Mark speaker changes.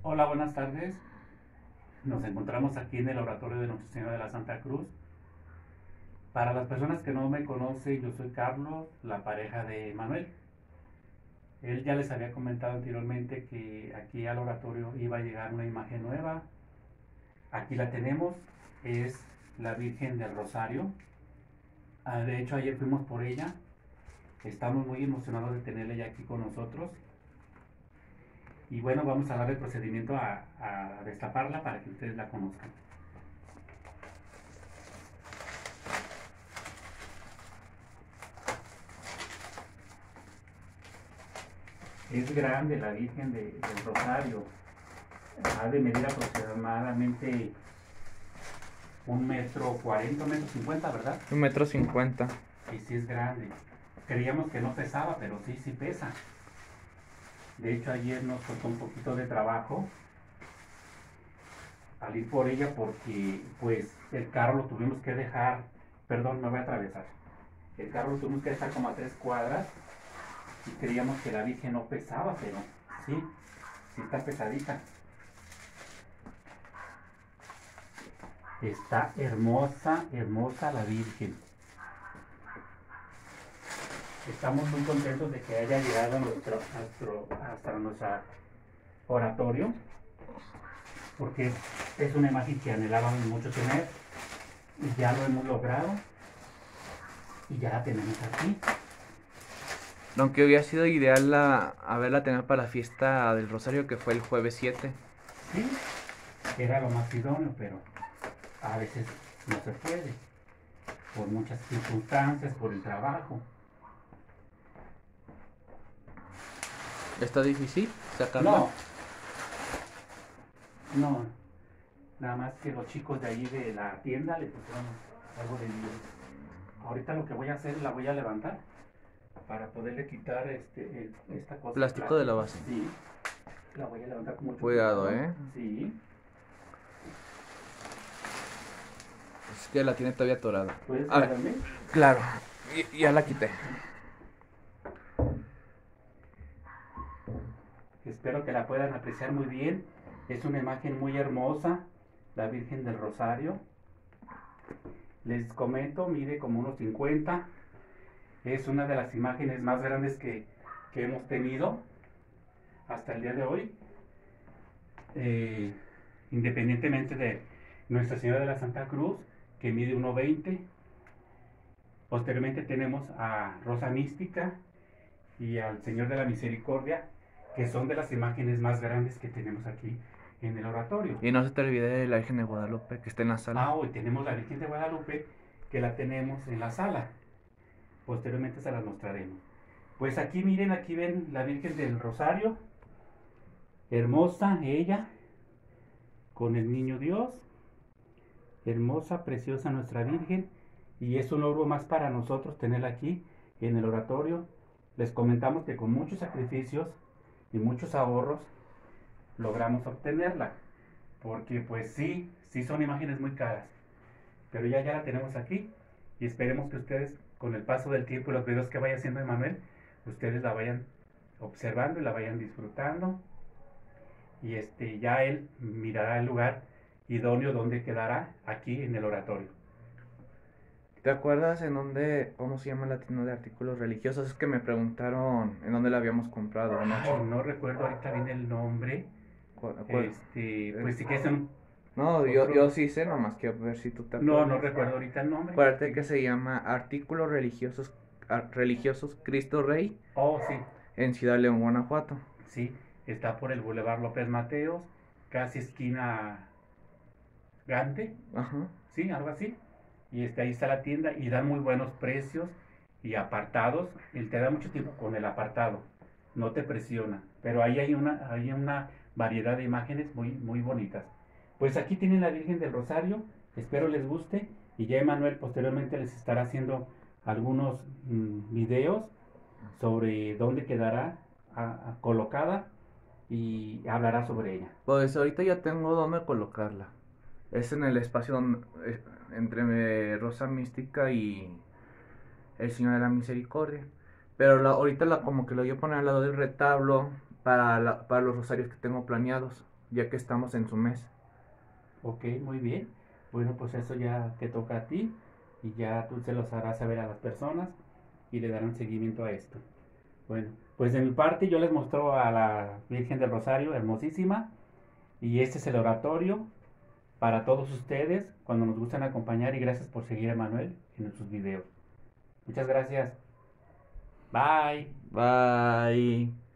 Speaker 1: Hola, buenas tardes. Nos encontramos aquí en el oratorio de Nuestra Señora de la Santa Cruz. Para las personas que no me conocen, yo soy Carlos, la pareja de Manuel. Él ya les había comentado anteriormente que aquí al oratorio iba a llegar una imagen nueva. Aquí la tenemos, es la Virgen del Rosario. De hecho, ayer fuimos por ella. Estamos muy emocionados de tenerla ya aquí con nosotros. Y bueno, vamos a darle procedimiento a destaparla para que ustedes la conozcan. Es grande la Virgen del Rosario. Ha de medir aproximadamente 1,40 m, 1,50 m, ¿verdad?
Speaker 2: 1,50 m.
Speaker 1: Y sí es grande. Creíamos que no pesaba, pero sí, sí pesa. De hecho, ayer nos costó un poquito de trabajo al ir por ella porque, pues, el carro lo tuvimos que dejar, perdón, me voy a atravesar. El carro lo tuvimos que dejar como a 3 cuadras y creíamos que la Virgen no pesaba, pero sí, sí está pesadita. Está hermosa, hermosa la Virgen. Estamos muy contentos de que haya llegado hasta nuestro oratorio, porque es una imagen que anhelábamos mucho tener y ya lo hemos logrado y ya la tenemos aquí.
Speaker 2: Aunque hubiera sido ideal haberla tenido para la fiesta del Rosario, que fue el jueves 7.
Speaker 1: Sí, era lo más idóneo, pero a veces no se puede, por muchas circunstancias, por el trabajo.
Speaker 2: ¿Está difícil sacarla?
Speaker 1: No, no, nada más que los chicos de ahí de la tienda le pusieron algo de lío. Ahorita lo que voy a hacer, la voy a levantar para poderle quitar esta cosa de
Speaker 2: Plástico de la base.
Speaker 1: Sí, la voy a levantar con mucho
Speaker 2: Cuidado,
Speaker 1: cuidado. Sí,
Speaker 2: Es que la tiene todavía atorada.
Speaker 1: ¿puedes
Speaker 2: A ver,
Speaker 1: ayudarme?
Speaker 2: claro. Ya la quité.
Speaker 1: Espero que la puedan apreciar muy bien. Es una imagen muy hermosa, la Virgen del Rosario. Les comento, mide como unos 50. Es una de las imágenes más grandes que hemos tenido hasta el día de hoy. Independientemente de Nuestra Señora de la Santa Cruz, que mide 1,20 m. Posteriormente tenemos a Rosa Mística y al Señor de la Misericordia, que son de las imágenes más grandes que tenemos aquí en el oratorio.
Speaker 2: Y no se te olvide de la Virgen de Guadalupe, que está en la sala.
Speaker 1: Hoy tenemos la Virgen de Guadalupe, que la tenemos en la sala. Posteriormente se las mostraremos. Pues aquí miren, aquí ven la Virgen del Rosario, hermosa ella, con el niño Dios, hermosa, preciosa nuestra Virgen, y es un logro más para nosotros tenerla aquí en el oratorio. Les comentamos que con muchos sacrificios y muchos ahorros logramos obtenerla, porque pues sí, sí son imágenes muy caras, pero ya la tenemos aquí y esperemos que ustedes con el paso del tiempo y los videos que vaya haciendo Emanuel, ustedes la vayan observando y la vayan disfrutando y ya él mirará el lugar idóneo donde quedará aquí en el oratorio.
Speaker 2: ¿Te acuerdas en dónde, cómo se llama la tienda de artículos religiosos? Es que me preguntaron en dónde la habíamos comprado anoche.
Speaker 1: No recuerdo ahorita bien el nombre. Pues si quieres
Speaker 2: No, yo sí sé, nomás quiero ver si tú te acuerdas.
Speaker 1: No recuerdo ahorita el nombre.
Speaker 2: Acuérdate que se llama Artículos Religiosos Cristo Rey
Speaker 1: Oh, sí,
Speaker 2: en Ciudad León, Guanajuato.
Speaker 1: sí, está por el Boulevard López Mateos, casi esquina Gante,
Speaker 2: Ajá.
Speaker 1: sí, algo así. Y ahí está la tienda y dan muy buenos precios y apartados. Él te da mucho tiempo con el apartado, no te presiona. Pero ahí hay una variedad de imágenes muy, muy bonitas. Pues aquí tienen la Virgen del Rosario, espero les guste. Y ya Emanuel posteriormente les estará haciendo algunos videos sobre dónde quedará colocada y hablará sobre ella.
Speaker 2: Pues ahorita ya tengo dónde colocarla. Es en el espacio entre Rosa Mística y el Señor de la Misericordia. Pero ahorita como que lo voy a poner al lado del retablo para los rosarios que tengo planeados. ya que estamos en su mes.
Speaker 1: Ok, muy bien. Bueno, pues eso ya te toca a ti y ya tú se los harás saber a las personas y le darán seguimiento a esto. Bueno, pues de mi parte yo les muestro a la Virgen del Rosario, hermosísima, y este es el oratorio para todos ustedes cuando nos gustan acompañar y gracias por seguir a Manuel en sus videos. Muchas gracias. Bye.
Speaker 2: Bye.